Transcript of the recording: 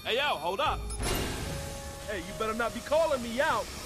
Hey, yo, hold up. Hey, you better not be calling me out.